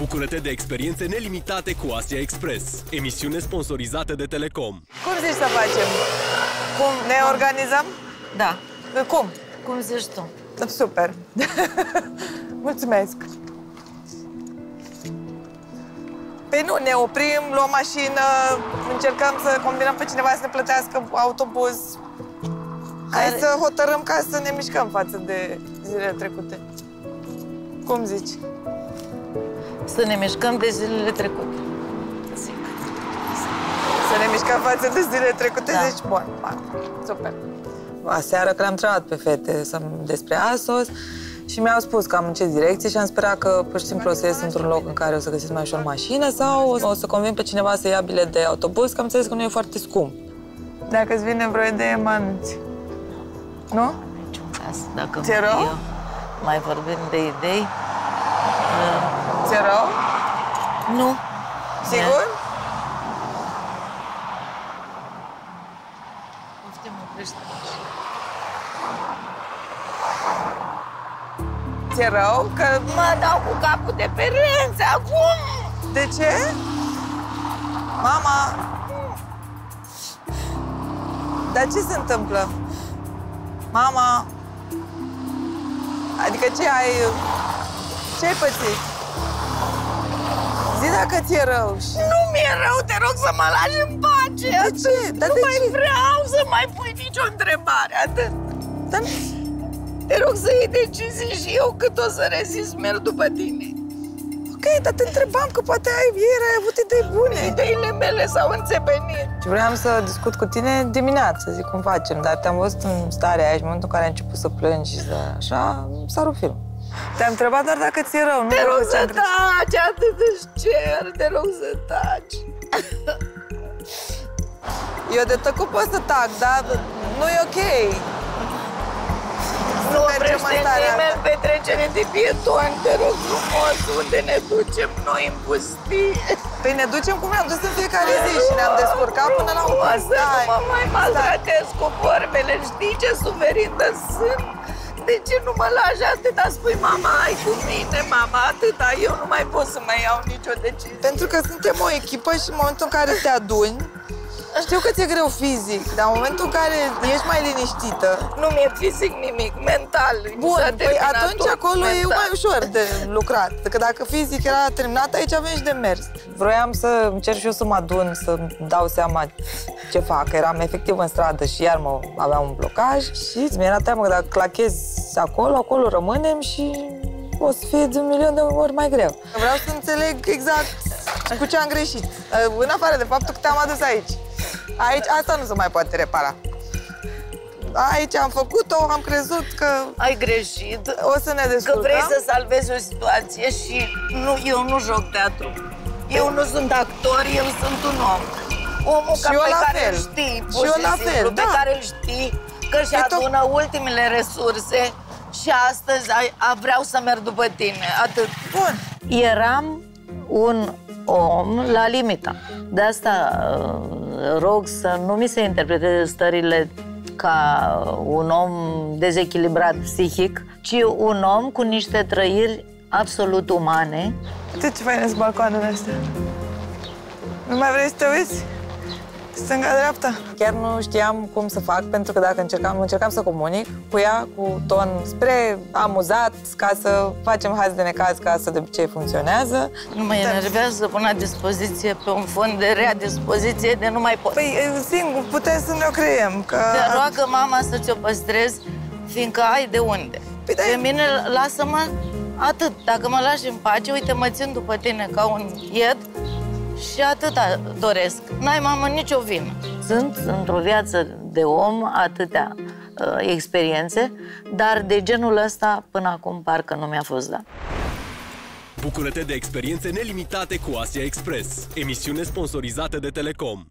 Bucură-te de experiențe nelimitate cu Asia Express, emisiune sponsorizată de Telecom. Cum zici să facem? Cum? Ne organizăm? Da. Cum? Cum zici tu? Super. Mulțumesc. Păi nu, ne oprim, luăm mașină, încercăm să combinăm pe cineva să ne plătească autobuz. Hai să hotărâm ca să ne mișcăm față de zilele trecute. Cum zici? Să ne mișcăm de zilele trecute. Să ne mișcăm față de zilele trecute, Da. zici? Bun, super. Aseară că le-am întrebat pe fete despre ASOS și mi-au spus cam în ce direcție și am sperat că pur și simplu o să ies într-un loc în care o să găsesc mai ușor mașină sau o să convin pe cineva să ia bilet de autobuz, că am înțeles că nu e foarte scump. Dacă îți vine vreo idee, mă anunți. Nu? Niciun caz. Dacă Ți-e rău? eu mai vorbim de idei... Ți-e rău? Nu. Sigur? Poftim, oprește. Ți-e rău? Că... Mă dau cu capul de pereți acum! De ce? Mama! Dar ce se întâmplă? Mama! Adică ce ai... Ce-ai pățit? Zi dacă ți-e rău și... Nu mi-e rău, te rog să mă lași în pace! De ce? Dar Nu de mai ce? vreau să mai pui nicio întrebare, atât. Dar... Te rog să iei decizii și eu cât o să rezist merg după tine. Ok, dar te întrebam că poate ieri ai avut idei bune. Ideile mele s-au înțepenit. Și vreau să discut cu tine dimineață, zic cum facem, dar te-am văzut în starea aia și în momentul în care ai început să plângi și să așa, s-a rupt film. Te-am întrebat doar dacă ți-e rău, nu? Te rog să taci, atât îți cer, te rog să taci. Eu de tăcut pot să tac, dar nu e ok. Nu mergem oprește în starea nimeni asta. petrecere de pietoni, te rog frumos, unde ne ducem noi în pustie? Păi ne ducem cum ne-am dus în fiecare zi și ne-am descurcat până la un punct. Să nu mă mai maltratez cu vorbele, știi ce suferintă sunt? De ce nu mă lași atâta? Spui, mama, hai cu mine, mama, atâta. Eu nu mai pot să mai iau nicio decizie. Pentru că suntem o echipă și în momentul în care te aduni, știu că ți-e greu fizic, dar în momentul în care ești mai liniștită... Nu mi-e fizic nimic, mental. Bun, s-a păi terminat atunci tot, acolo mental. e mai ușor de lucrat. Că dacă fizic era terminat, aici avem și de mers. Vroiam să încerc și eu să mă adun, să dau seama ce fac. Eram efectiv în stradă și iar aveam un blocaj și mi-era teamă că dacă clachez acolo rămânem și o să fie de 1.000.000 de ori mai greu. Vreau să înțeleg exact cu ce am greșit, în afară de faptul că te-am adus aici. Aici, asta nu se mai poate repara. Aici am făcut-o, am crezut că Ai greșit. o să ne descurcăm. Că vrei să salvezi o situație și eu nu joc teatru. Eu nu sunt actor, eu sunt un om. Omul Și eu pe la care fel. îl știi, Și pur eu și la simplu, fel, pe da. care îl știi, că își E tot- adună ultimele resurse și astăzi vreau să merg după tine, atât. Bun. Eram un om la limita. De asta rog să nu mi se interpreteze stările ca un om dezechilibrat psihic, ci un om cu niște trăiri absolut umane. Uite ce faine sunt balcoanele astea. Nu mai vrei să te uiți? Stânga-dreapta. Chiar nu știam cum să fac, pentru că dacă încercam să comunic cu ea, cu ton spre amuzat, ca să facem haz de necaz, ca să de obicei funcționează. Nu mă enervează să pun la dispoziție pe un fond de rea dispoziție de nu mai pot. Păi, singur, putem să ne o creiem, că... Te roagă mama să ți-o păstrezi, fiindcă ai de unde. Păi, Pe mine, lasă-mă atât. Dacă mă lași în pace, uite, mă țin după tine ca un ied și atâta doresc. N-ai, mamă, nicio vină. Sunt într-o viață de om atâtea experiențe, dar de genul ăsta până acum parcă nu mi-a fost dat. Bucură-te de experiențe nelimitate cu Asia Express, emisiune sponsorizată de Telecom.